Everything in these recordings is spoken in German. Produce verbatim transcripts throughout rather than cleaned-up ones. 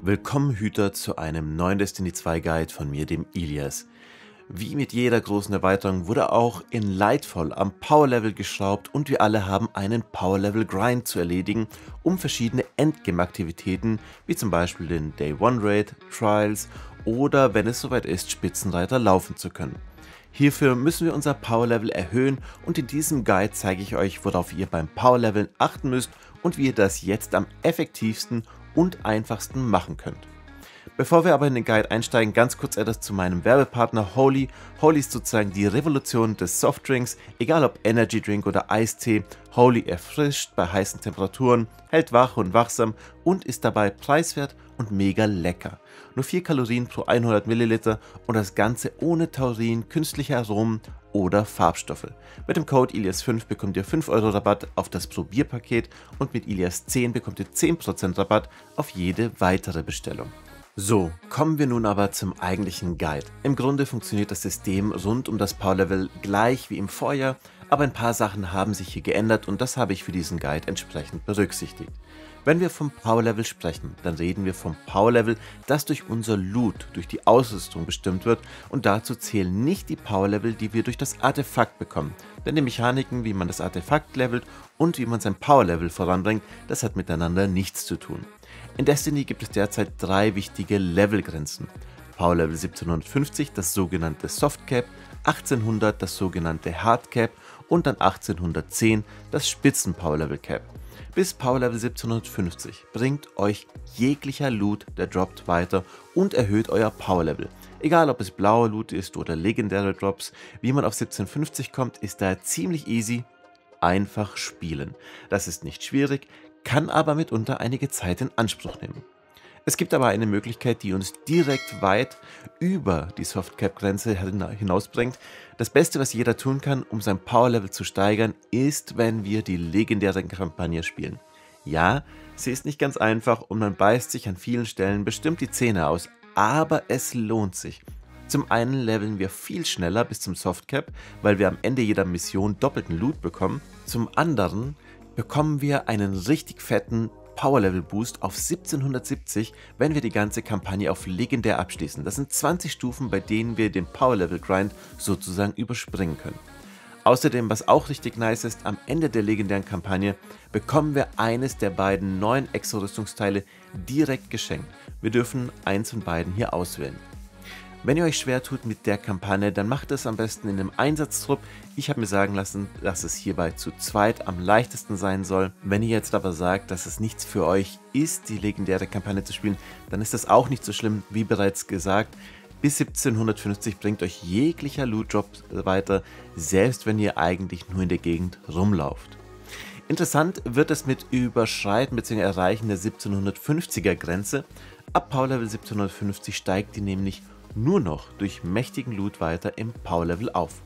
Willkommen Hüter zu einem neuen Destiny zwei Guide von mir, dem Ilias. Wie mit jeder großen Erweiterung wurde auch in Lightfall am Power-Level geschraubt und wir alle haben einen Power-Level-Grind zu erledigen, um verschiedene Endgame-Aktivitäten wie zum Beispiel den Day-One-Raid, Trials oder, wenn es soweit ist, Spitzenreiter laufen zu können. Hierfür müssen wir unser Power-Level erhöhen und in diesem Guide zeige ich euch, worauf ihr beim Power-Leveln achten müsst und wie ihr das jetzt am effektivsten und einfachsten machen könnt. Bevor wir aber in den Guide einsteigen, ganz kurz etwas zu meinem Werbepartner Holy. Holy ist sozusagen die Revolution des Softdrinks, egal ob Energy Drink oder Eistee. Holy erfrischt bei heißen Temperaturen, hält wach und wachsam und ist dabei preiswert und mega lecker. Nur vier Kalorien pro hundert Milliliter und das Ganze ohne Taurin, künstliche Aromen oder Farbstoffe. Mit dem Code Ilias fünf bekommt ihr fünf Euro Rabatt auf das Probierpaket und mit Ilias zehn bekommt ihr zehn Prozent Rabatt auf jede weitere Bestellung. So, kommen wir nun aber zum eigentlichen Guide. Im Grunde funktioniert das System rund um das Power-Level gleich wie im Vorjahr, aber ein paar Sachen haben sich hier geändert und das habe ich für diesen Guide entsprechend berücksichtigt. Wenn wir vom Power-Level sprechen, dann reden wir vom Power-Level, das durch unser Loot, durch die Ausrüstung bestimmt wird und dazu zählen nicht die Power-Level, die wir durch das Artefakt bekommen, denn die Mechaniken, wie man das Artefakt levelt und wie man sein Power-Level voranbringt, das hat miteinander nichts zu tun. In Destiny gibt es derzeit drei wichtige Levelgrenzen. Power-Level siebzehnhundertfünfzig, das sogenannte Softcap, achtzehnhundert, das sogenannte Hardcap und dann achtzehnhundertzehn, das Spitzen-Power-Level-Cap. Bis Power-Level siebzehnhundertfünfzig bringt euch jeglicher Loot, der droppt, weiter und erhöht euer Power-Level. Egal ob es blauer Loot ist oder legendäre Drops, wie man auf siebzehnhundertfünfzig kommt, ist daher ziemlich easy, einfach spielen. Das ist nicht schwierig, kann aber mitunter einige Zeit in Anspruch nehmen. Es gibt aber eine Möglichkeit, die uns direkt weit über die Softcap-Grenze hinausbringt. Das Beste, was jeder tun kann, um sein Power-Level zu steigern, ist, wenn wir die legendäre Kampagne spielen. Ja, sie ist nicht ganz einfach und man beißt sich an vielen Stellen bestimmt die Zähne aus, aber es lohnt sich. Zum einen leveln wir viel schneller bis zum Softcap, weil wir am Ende jeder Mission doppelten Loot bekommen. Zum anderen bekommen wir einen richtig fetten Power-Level-Boost auf siebzehnhundertsiebzig, wenn wir die ganze Kampagne auf legendär abschließen. Das sind zwanzig Stufen, bei denen wir den Power-Level-Grind sozusagen überspringen können. Außerdem, was auch richtig nice ist, am Ende der legendären Kampagne bekommen wir eines der beiden neuen Exo-Rüstungsteile direkt geschenkt. Wir dürfen eins von beiden hier auswählen. Wenn ihr euch schwer tut mit der Kampagne, dann macht es am besten in einem Einsatztrupp. Ich habe mir sagen lassen, dass es hierbei zu zweit am leichtesten sein soll. Wenn ihr jetzt aber sagt, dass es nichts für euch ist, die legendäre Kampagne zu spielen, dann ist das auch nicht so schlimm, wie bereits gesagt. Bis siebzehnhundertfünfzig bringt euch jeglicher Loot-Drop weiter, selbst wenn ihr eigentlich nur in der Gegend rumlauft. Interessant wird es mit Überschreiten bzw. Erreichen der siebzehnhundertfünfziger Grenze. Ab Power-Level siebzehnhundertfünfzig steigt die nämlich nur noch durch mächtigen Loot weiter im Power-Level auf.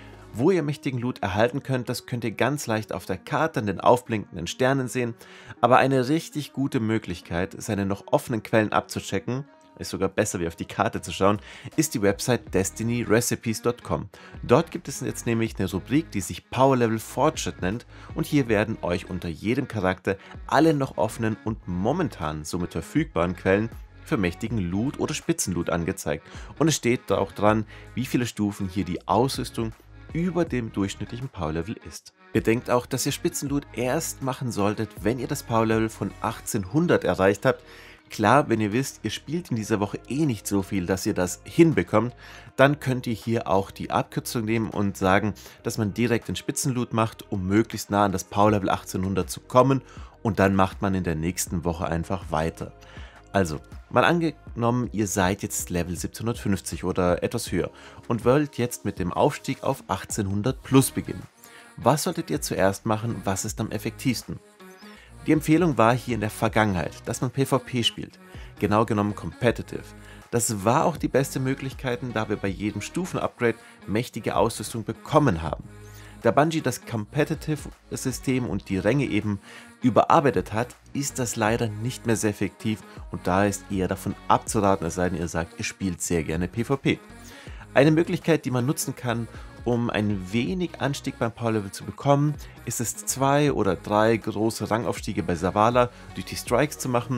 Wo ihr mächtigen Loot erhalten könnt, das könnt ihr ganz leicht auf der Karte an den aufblinkenden Sternen sehen, aber eine richtig gute Möglichkeit, seine noch offenen Quellen abzuchecken, ist sogar besser wie auf die Karte zu schauen, ist die Website destiny recipes punkt com. Dort gibt es jetzt nämlich eine Rubrik, die sich Power-Level Fortschritt nennt und hier werden euch unter jedem Charakter alle noch offenen und momentan somit verfügbaren Quellen für mächtigen Loot oder Spitzenloot angezeigt und es steht da auch dran, wie viele Stufen hier die Ausrüstung über dem durchschnittlichen Power-Level ist. Bedenkt auch, dass ihr Spitzenloot erst machen solltet, wenn ihr das Power-Level von achtzehnhundert erreicht habt. Klar, wenn ihr wisst, ihr spielt in dieser Woche eh nicht so viel, dass ihr das hinbekommt, dann könnt ihr hier auch die Abkürzung nehmen und sagen, dass man direkt den Spitzenloot macht, um möglichst nah an das Power-Level achtzehnhundert zu kommen und dann macht man in der nächsten Woche einfach weiter. Also, mal angenommen, ihr seid jetzt Level siebzehnhundertfünfzig oder etwas höher und wollt jetzt mit dem Aufstieg auf achtzehnhundert plus beginnen. Was solltet ihr zuerst machen, was ist am effektivsten? Die Empfehlung war hier in der Vergangenheit, dass man PvP spielt, genau genommen Competitive. Das war auch die beste Möglichkeit, da wir bei jedem Stufen-Upgrade mächtige Ausrüstung bekommen haben. Da Bungie das Competitive-System und die Ränge eben überarbeitet hat, ist das leider nicht mehr sehr effektiv und da ist eher davon abzuraten, es sei denn, ihr sagt, ihr spielt sehr gerne PvP. Eine Möglichkeit, die man nutzen kann, um ein wenig Anstieg beim Power-Level zu bekommen, ist es zwei oder drei große Rangaufstiege bei Zavala durch die Strikes zu machen.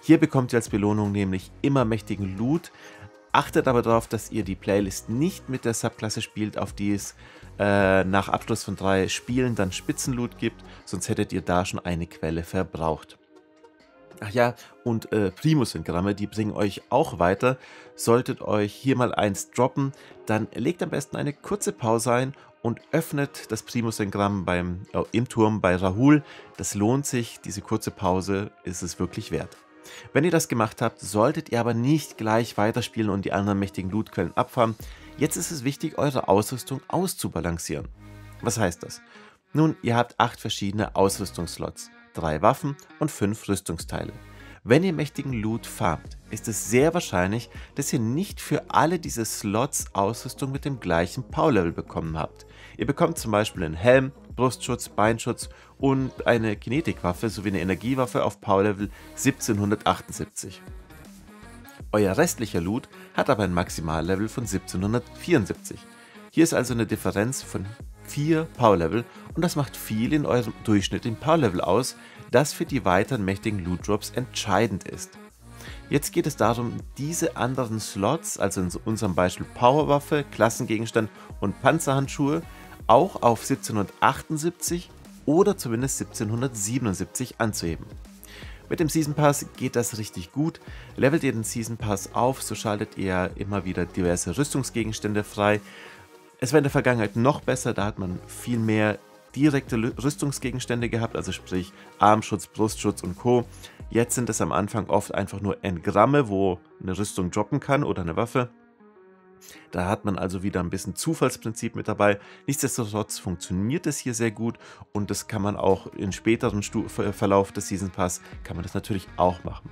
Hier bekommt ihr als Belohnung nämlich immer mächtigen Loot. Achtet aber darauf, dass ihr die Playlist nicht mit der Subklasse spielt, auf die es äh, nach Abschluss von drei Spielen dann Spitzenloot gibt, sonst hättet ihr da schon eine Quelle verbraucht. Ach ja, und äh, Primus-Engramme, die bringen euch auch weiter. Solltet euch hier mal eins droppen, dann legt am besten eine kurze Pause ein und öffnet das Primus-Engramm beim äh, im Turm bei Rahul. Das lohnt sich, diese kurze Pause ist es wirklich wert. Wenn ihr das gemacht habt, solltet ihr aber nicht gleich weiterspielen und die anderen mächtigen Lootquellen abfahren. Jetzt ist es wichtig, eure Ausrüstung auszubalancieren. Was heißt das? Nun, ihr habt acht verschiedene Ausrüstungsslots, drei Waffen und fünf Rüstungsteile. Wenn ihr mächtigen Loot farmt, ist es sehr wahrscheinlich, dass ihr nicht für alle diese Slots Ausrüstung mit dem gleichen Power-Level bekommen habt. Ihr bekommt zum Beispiel einen Helm, Brustschutz, Beinschutz und eine Kinetikwaffe sowie eine Energiewaffe auf Power-Level siebzehnhundertachtundsiebzig. Euer restlicher Loot hat aber ein Maximallevel von siebzehnhundertvierundsiebzig. Hier ist also eine Differenz von vier Power-Level und das macht viel in eurem durchschnittlichen Power-Level aus, das für die weiteren mächtigen Loot-Drops entscheidend ist. Jetzt geht es darum, diese anderen Slots, also in unserem Beispiel Powerwaffe, Klassengegenstand und Panzerhandschuhe, auch auf siebzehnhundertachtundsiebzig oder zumindest siebzehnhundertsiebenundsiebzig anzuheben. Mit dem Season Pass geht das richtig gut. Levelt ihr den Season Pass auf, so schaltet ihr immer wieder diverse Rüstungsgegenstände frei. Es war in der Vergangenheit noch besser, da hat man viel mehr direkte Rüstungsgegenstände gehabt, also sprich Armschutz, Brustschutz und Co. Jetzt sind es am Anfang oft einfach nur Engramme, wo eine Rüstung droppen kann oder eine Waffe. Da hat man also wieder ein bisschen Zufallsprinzip mit dabei. Nichtsdestotrotz funktioniert es hier sehr gut und das kann man auch im späteren Stu Verlauf des Season Pass, kann man das natürlich auch machen.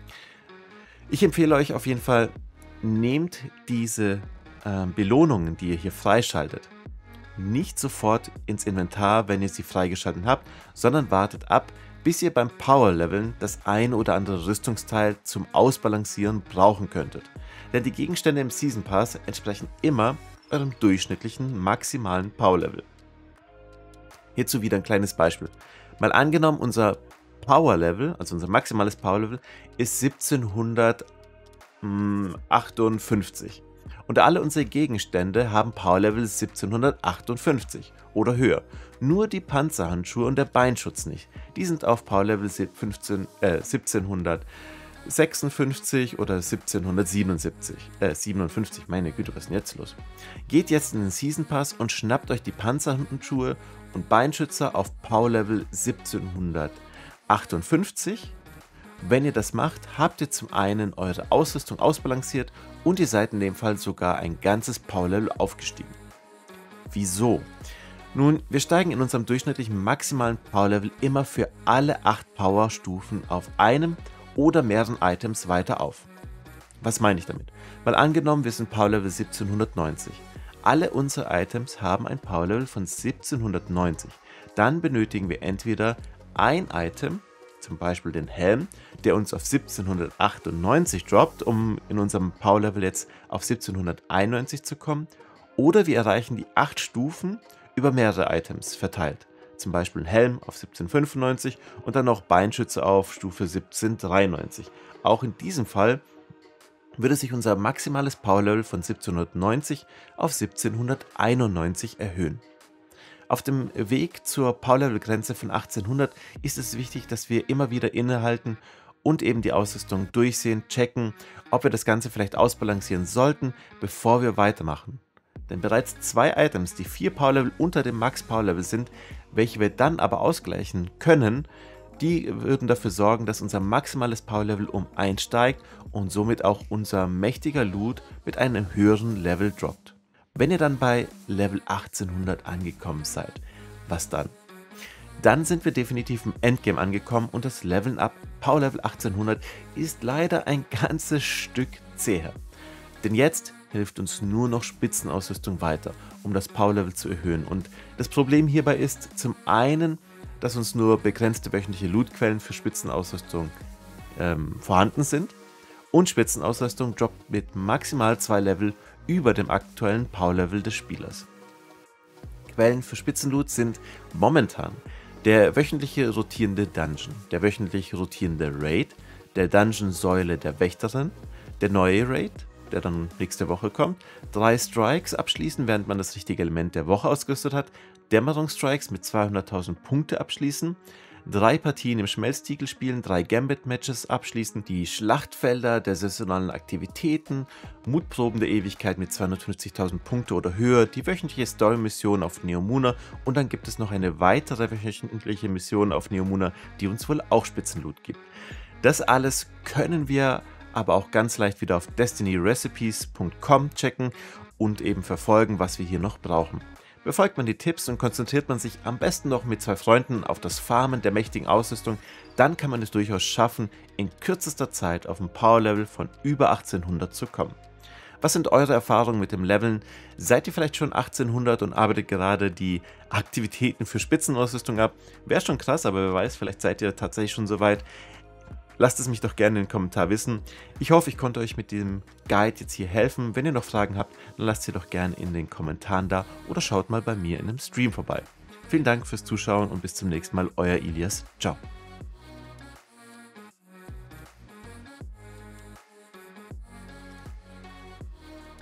Ich empfehle euch auf jeden Fall, nehmt diese äh, Belohnungen, die ihr hier freischaltet, nicht sofort ins Inventar, wenn ihr sie freigeschaltet habt, sondern wartet ab, bis ihr beim Power-Leveln das ein oder andere Rüstungsteil zum Ausbalancieren brauchen könntet. Denn die Gegenstände im Season Pass entsprechen immer eurem durchschnittlichen maximalen Power-Level. Hierzu wieder ein kleines Beispiel. Mal angenommen, unser Power-Level, also unser maximales Power-Level, ist siebzehnhundertachtundfünfzig. Und alle unsere Gegenstände haben Power-Level siebzehnhundertachtundfünfzig oder höher. Nur die Panzerhandschuhe und der Beinschutz nicht. Die sind auf Power-Level äh, siebzehnhundertsechsundfünfzig oder siebzehnhundertsiebenundsiebzig. Äh, siebenundfünfzig, meine Güte, was ist denn jetzt los? Geht jetzt in den Season Pass und schnappt euch die Panzerhandschuhe und Beinschützer auf Power-Level siebzehnhundertachtundfünfzig. Wenn ihr das macht, habt ihr zum einen eure Ausrüstung ausbalanciert und ihr seid in dem Fall sogar ein ganzes Power-Level aufgestiegen. Wieso? Nun, wir steigen in unserem durchschnittlichen maximalen Power-Level immer für alle acht Power-Stufen auf einem oder mehreren Items weiter auf. Was meine ich damit? Mal angenommen, wir sind Power-Level siebzehnhundertneunzig. Alle unsere Items haben ein Power-Level von siebzehnhundertneunzig. Dann benötigen wir entweder ein Item, zum Beispiel den Helm, der uns auf siebzehnhundertachtundneunzig droppt, um in unserem Power-Level jetzt auf siebzehnhunderteinundneunzig zu kommen, oder wir erreichen die acht Stufen über mehrere Items verteilt. Zum Beispiel ein Helm auf siebzehnhundertfünfundneunzig und dann noch Beinschütze auf Stufe siebzehnhundertdreiundneunzig. Auch in diesem Fall würde sich unser maximales Power-Level von siebzehnhundertneunzig auf siebzehnhunderteinundneunzig erhöhen. Auf dem Weg zur Power-Level-Grenze von achtzehnhundert ist es wichtig, dass wir immer wieder innehalten und eben die Ausrüstung durchsehen, checken, ob wir das Ganze vielleicht ausbalancieren sollten, bevor wir weitermachen. Denn bereits zwei Items, die vier Power-Level unter dem Max-Power-Level sind, welche wir dann aber ausgleichen können, die würden dafür sorgen, dass unser maximales Power-Level um eins steigt und somit auch unser mächtiger Loot mit einem höheren Level droppt. Wenn ihr dann bei Level achtzehnhundert angekommen seid, was dann? Dann sind wir definitiv im Endgame angekommen und das Leveln ab Power Level achtzehnhundert ist leider ein ganzes Stück zäher. Denn jetzt hilft uns nur noch Spitzenausrüstung weiter, um das Power Level zu erhöhen. Und das Problem hierbei ist zum einen, dass uns nur begrenzte wöchentliche Lootquellen für Spitzenausrüstung ähm, vorhanden sind und Spitzenausrüstung droppt mit maximal zwei Level über dem aktuellen Power-Level des Spielers. Quellen für Spitzenloot sind momentan der wöchentliche rotierende Dungeon, der wöchentlich rotierende Raid, der Dungeon-Säule der Wächterin, der neue Raid, der dann nächste Woche kommt, drei Strikes abschließen, während man das richtige Element der Woche ausgerüstet hat, Dämmerungsstrikes mit zweihunderttausend Punkte abschließen, drei Partien im Schmelztiegel spielen, drei Gambit-Matches abschließen, die Schlachtfelder der saisonalen Aktivitäten, Mutproben der Ewigkeit mit zweihundertfünfzigtausend Punkte oder höher, die wöchentliche Story-Mission auf Neomuna und dann gibt es noch eine weitere wöchentliche Mission auf Neomuna, die uns wohl auch Spitzenloot gibt. Das alles können wir aber auch ganz leicht wieder auf destiny recipes punkt com checken und eben verfolgen, was wir hier noch brauchen. Befolgt man die Tipps und konzentriert man sich am besten noch mit zwei Freunden auf das Farmen der mächtigen Ausrüstung, dann kann man es durchaus schaffen, in kürzester Zeit auf ein Power-Level von über achtzehnhundert zu kommen. Was sind eure Erfahrungen mit dem Leveln? Seid ihr vielleicht schon achtzehnhundert und arbeitet gerade die Aktivitäten für Spitzenausrüstung ab? Wäre schon krass, aber wer weiß, vielleicht seid ihr tatsächlich schon so weit. Lasst es mich doch gerne in den Kommentaren wissen. Ich hoffe, ich konnte euch mit diesem Guide jetzt hier helfen. Wenn ihr noch Fragen habt, dann lasst sie doch gerne in den Kommentaren da oder schaut mal bei mir in einem Stream vorbei. Vielen Dank fürs Zuschauen und bis zum nächsten Mal, euer Ilias. Ciao.